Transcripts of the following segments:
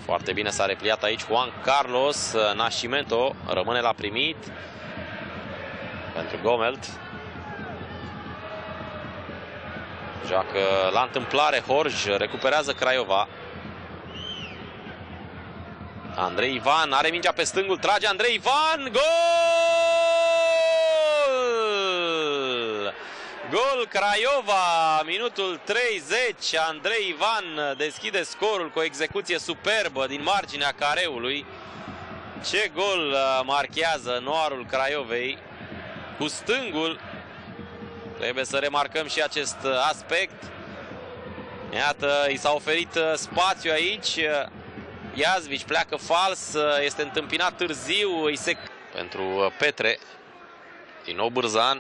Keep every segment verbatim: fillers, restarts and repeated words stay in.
Foarte bine s-a repliat aici Juan Carlos. Nascimento rămâne la primit pentru Gomelt. Joacă la întâmplare Horj, recuperează Craiova. Andrei Ivan are mingea pe stângul, trage Andrei Ivan, gol! Gol Craiova, minutul treizeci, Andrei Ivan deschide scorul cu o execuție superbă din marginea careului. Ce gol marchează noarul Craiovei cu stângul. Trebuie să remarcăm și acest aspect. Iată, i s-a oferit spațiu aici. Iazvici pleacă fals, este întâmpinat târziu, îi se... pentru Petre. Din nou Bârzan.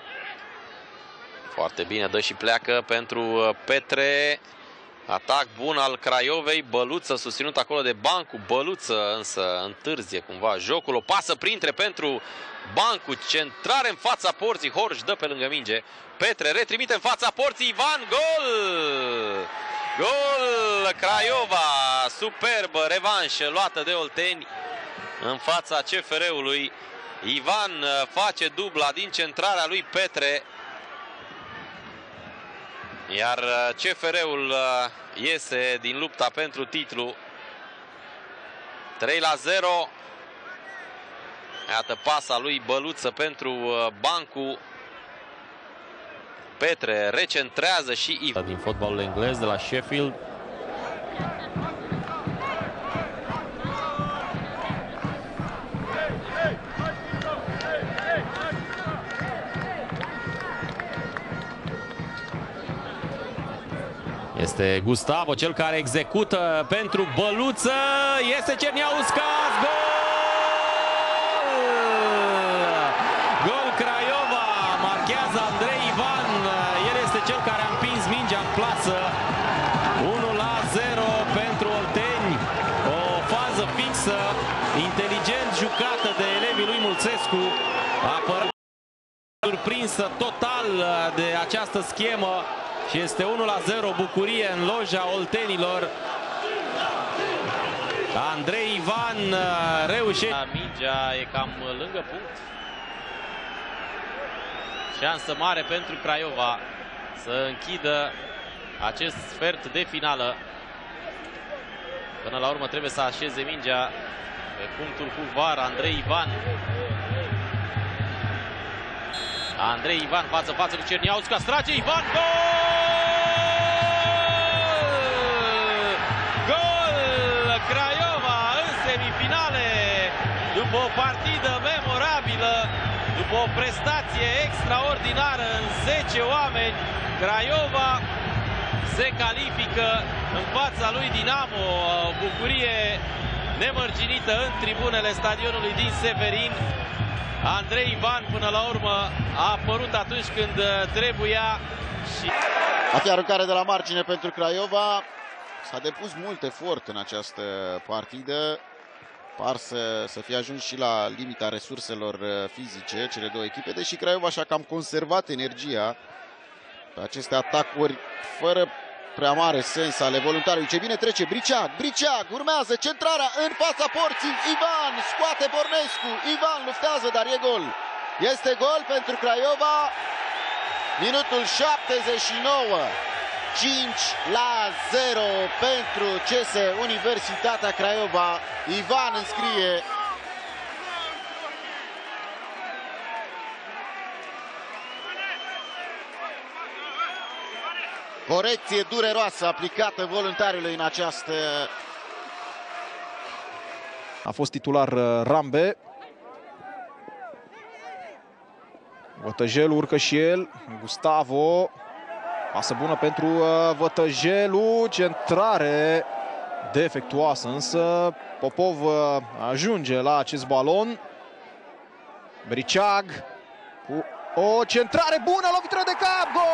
Foarte bine, dă și pleacă pentru Petre. Atac bun al Craiovei. Băluță susținut acolo de Bancu. Băluță însă întârzie cumva jocul. O pasă printre pentru Bancu. Centrare în fața porții. Horj dă pe lângă minge. Petre retrimite în fața porții. Ivan, gol! Gol Craiova. Superbă revanșă luată de Olteni în fața C F R-ului. Ivan face dubla din centrarea lui Petre. Iar C F R-ul iese din lupta pentru titlu. trei la zero. Iată pasa lui Băluță pentru Bancu. Petre recentrează și Ivan. Din fotbalul englez de la Sheffield. Este Gustavo cel care execută pentru Băluță. Este Cerniauskas. Gol! Gol Craiova. Marchează Andrei Ivan. El este cel care a împins mingea în plasă. unu la zero pentru Olteni. O fază fixă, inteligent jucată de elevii lui Mulțescu. Apără surprinsă total de această schemă. Și este unu la zero, bucurie în loja oltenilor. Andrei Ivan reușește. Mingea e cam lângă punct. Șansă mare pentru Craiova să închidă acest sfert de finală. Până la urmă trebuie să așeze mingea pe punctul cu V A R. Andrei Ivan. Andrei Ivan față față cu Cerniauskas. Trage Ivan, gol! Gol Craiova în semifinale. După o partidă memorabilă, după o prestație extraordinară în zece oameni, Craiova se califică în fața lui Dinamo. O bucurie nemărginită în tribunele stadionului din Severin. Andrei Ivan până la urmă a apărut atunci când trebuia. Și... A fi aruncare de la margine pentru Craiova. S-a depus mult efort în această partidă. Par să, să fie ajuns și la limita resurselor fizice cele două echipe, deși Craiova și-a cam conservat energia pe aceste atacuri fără prea mare sens ale voluntarului. Ce bine trece Briceag, Briceag urmează centrarea în fața porții. Ivan scoate Bornescu, Ivan luptează, dar e gol. Este gol pentru Craiova. Minutul șaptezeci și nouă. cinci la zero pentru C S Universitatea Craiova. Ivan înscrie. Corecție dureroasă aplicată voluntariului în această... A fost titular Rambe. Vătăjelu urcă și el. Gustavo. Pasă bună pentru Vătăjelu. Centrare defectuoasă, însă Popov ajunge la acest balon. Briceag cu o centrare bună, lovitură de cap, gol!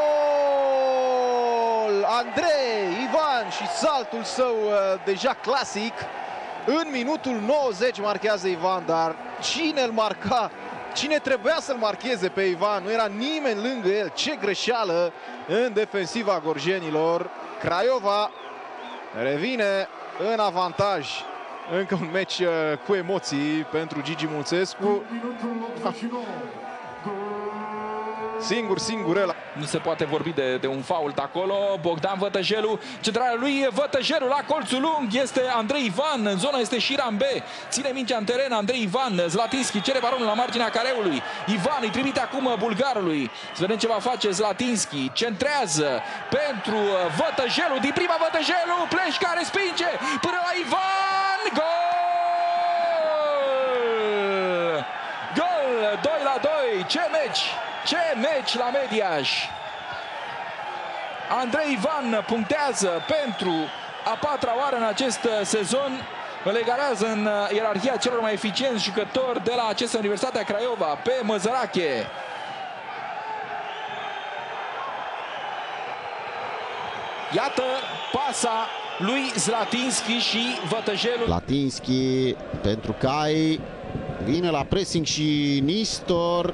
Andrei Ivan și saltul său deja clasic. În minutul nouăzeci marchează Ivan, dar cine îl marca? Cine trebuia să-l marcheze pe Ivan? Nu era nimeni lângă el. Ce greșeală în defensiva gorjenilor. Craiova revine în avantaj. Încă un meci cu emoții pentru Gigi Mulțescu. Singur, singur el. Nu se poate vorbi de, de un fault acolo. Bogdan Vătăjelu, centrarea lui Vătăjelu la colțul lung. Este Andrei Ivan, în zona este Șiran B. Ține mingea în teren Andrei Ivan. Zlatinski cere baronul la marginea careului. Ivan îi trimite acum bulgarului. Să vedem ce va face Zlatinski. Centrează pentru Vătăjelu. Din prima Vătăjelu, Pleșca respinge până la Ivan. Gol! Gol! doi la doi. Ce meci! Ce meci la Mediaș! Andrei Ivan punctează pentru a patra oară în acest sezon. Îl egalează în ierarhia celor mai eficienți jucători de la această Universitatea Craiova pe Măzărache. Iată pasa lui Zlatinski și Vătăjelu. Zlatinski pentru Cai. Vine la pressing și Nistor.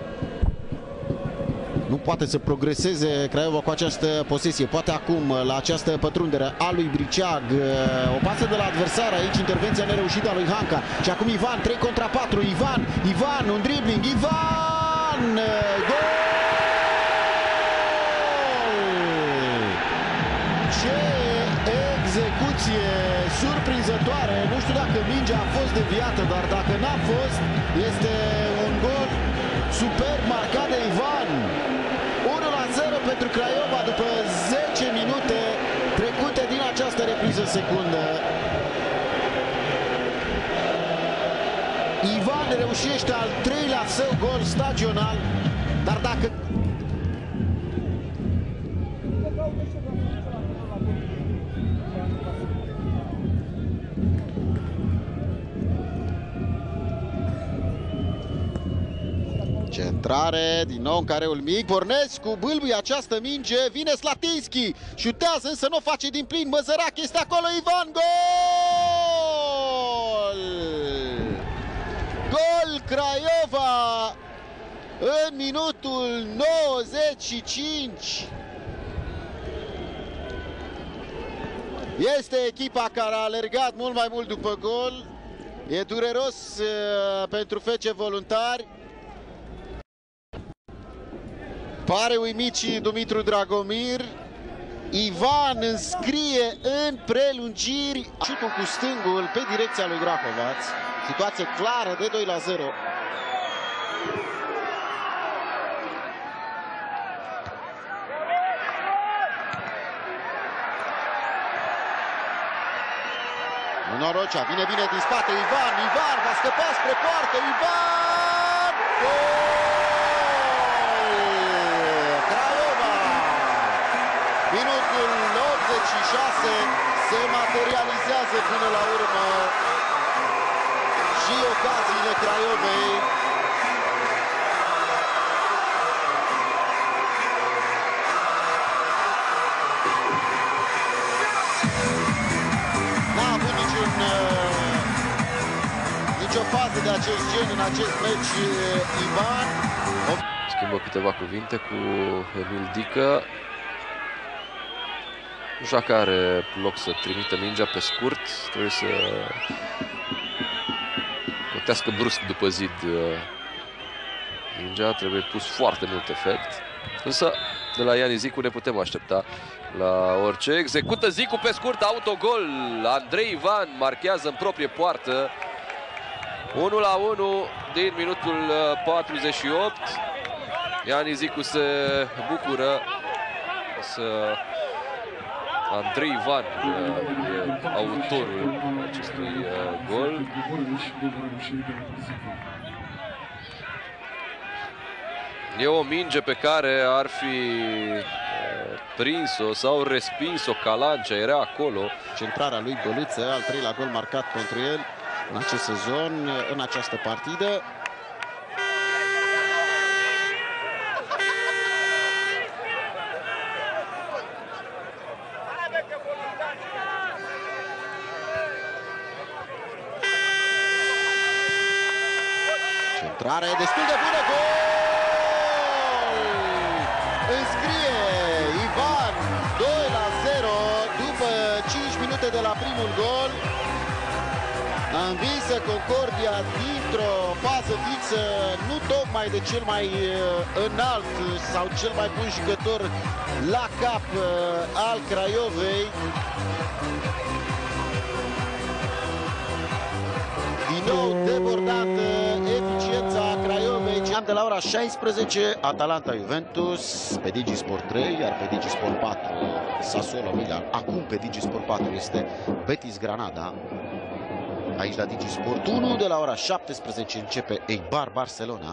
Nu poate să progreseze Craiova cu această posesie. Poate acum la această pătrundere a lui Briceag. O pasă de la adversar, aici intervenția nereușită a lui Hanca. Și acum Ivan, trei contra patru. Ivan, Ivan, un dribbling. Ivan! Gol! Ce execuție surprinzătoare. Nu știu dacă mingea a fost deviată, dar dacă n-a fost, este un gol superb marcat de Ivan. unu la zero pentru Craiova după zece minute trecute din această repriză secundă. Ivan reușește al treilea său gol stagional, dar dacă centrare, din nou în careul mic, Bornescu bâlbuie această minge, vine Zlatinski, șutează însă nu o face din plin, Măzărache este acolo, Ivan, gol! Gol Craiova în minutul nouăzeci și cinci. Este echipa care a alergat mult mai mult după gol, e dureros uh, pentru F C Voluntari. Pare uimit și Dumitru Dragomir. Ivan înscrie în prelungiri. Șutul cu stângul pe direcția lui Grahovaț. Situație clară de doi la zero. Norocea vine bine din spate. Ivan, Ivan va scăpa spre poartă. Ivan! Gol! Minutul optzeci și șase se materializează până la urmă și ocaziile Craiovei. N-a avut niciun, nicio fază de acest gen în acest meci Ivan. Schimbă câteva cuvinte cu Emil Dică. Nu știu dacă are loc să trimită mingea pe scurt, trebuie să cotească brusc după zid mingea, trebuie pus foarte mult efect. Însă de la Iani Zicu ne putem aștepta la orice. Execută Zicu pe scurt, autogol. Andrei Ivan marchează în proprie poartă. unu la unu din minutul patruzeci și opt. Iani Zicu se bucură să... Andrei Ivan e autorul acestui gol. E o minge pe care ar fi prins-o sau respins-o Calancea, era acolo. Centrarea lui Băluță, al treilea gol marcat pentru el în acest sezon, în această partidă. Centrare destul de bună, gol! Înscrie Ivan doi la zero după cinci minute de la primul gol. Învinsă Concordia dintr-o fază fixă, nu tocmai de cel mai înalt sau cel mai bun jucător la cap al Craiovei. Din nou debordantă eficiența Craiovei. Am de la ora șaisprezece Atalanta Juventus pe Digisport trei, iar pe Digisport patru Sassuolo Milan. Acum pe Digisport patru este Betis Granada. Aici la Digisport unu de la ora șaptesprezece începe Eibar Barcelona.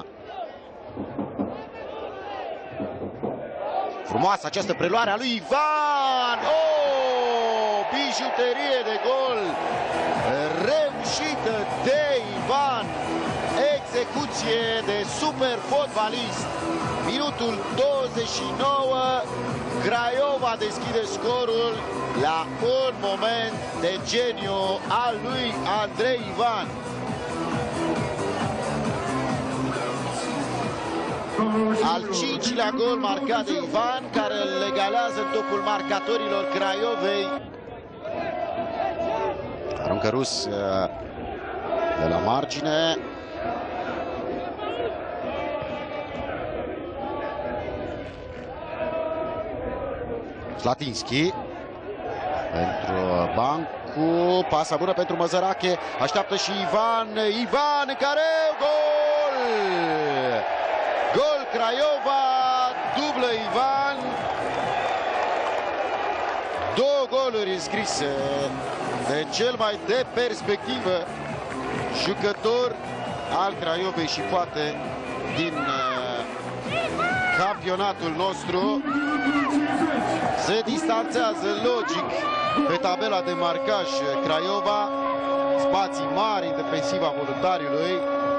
Frumoasă această preluare a lui Ivan! Oh! Bijuterie de gol reușită de Ivan. Execuție de super fotbalist. Minutul douăzeci și nouă. Craiova deschide scorul la un moment de geniu al lui Andrei Ivan. Al cincilea gol marcat de Ivan, care îl egalează în topul marcatorilor Craiovei. Aruncă Rus de la margine. Zlatinski pentru Bancu, pasa bună pentru Măzărache, așteaptă și Ivan, Ivan care gol! Gol Craiova, dublă Ivan, două goluri înscrise de cel mai de perspectivă jucător al Craiovei și poate din campionatul nostru. Se distanțează logic pe tabela de marcaj Craiova, spații mari în defensiva Voluntariului.